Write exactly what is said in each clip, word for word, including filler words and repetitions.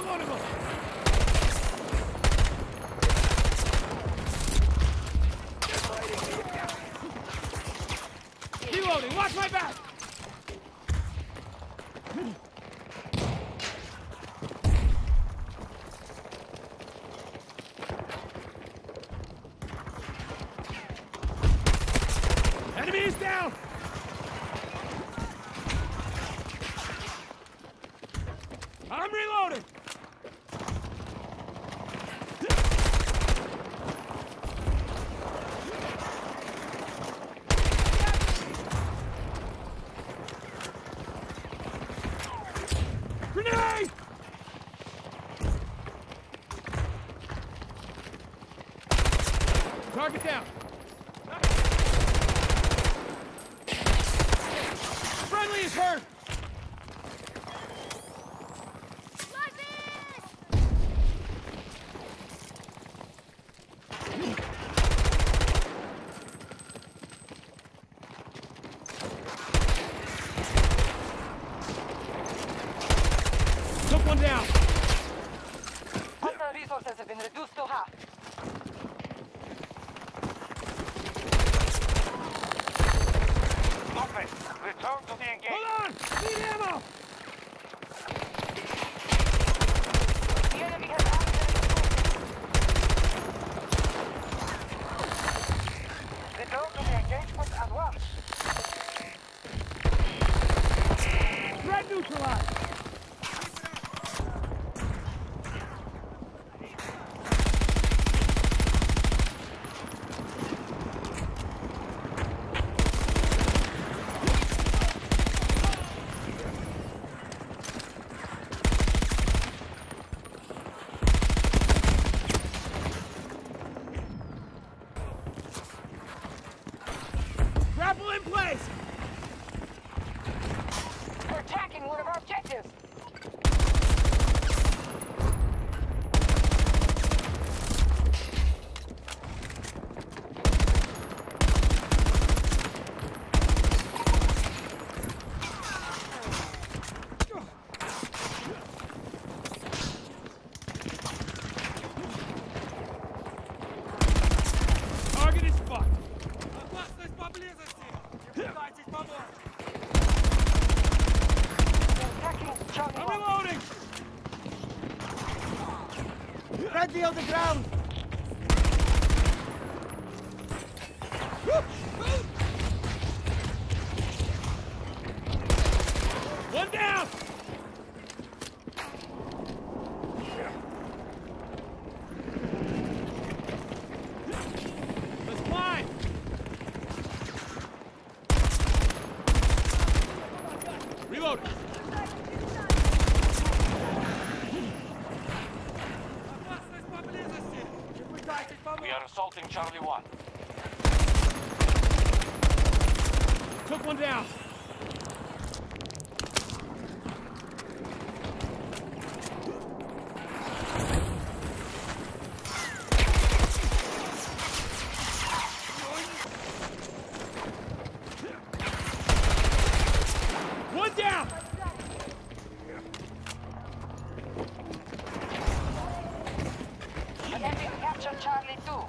one of them! Reloading! Watch my back! Enemy is down! I'm reloading! Grenade! Target down! Friendly is hurt! Took one down! Hostile resources have been reduced to half. Offense, return to the engagement. Hold on! Need ammo! The enemy has access. Return to the engagement at once. Threat neutralized! Grapple in place! We're attacking one of our objectives. Target is spot! Attacking Charlie I'm one. reloading! Ready on the ground! One down! Let's climb! Reload! We are assaulting Charlie one. Took one down! One down! The enemy captured Charlie two.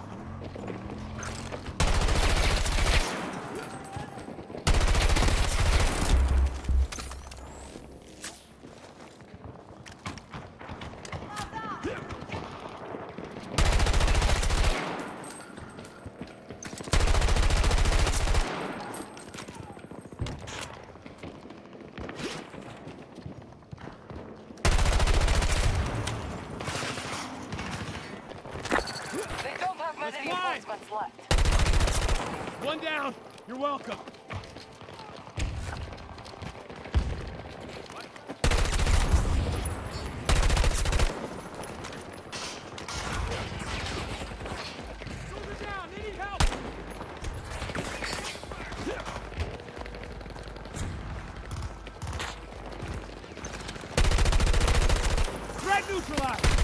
They don't have many Let's fly. reinforcements left. One down! You're welcome! Soldier down! They need help! Threat neutralized!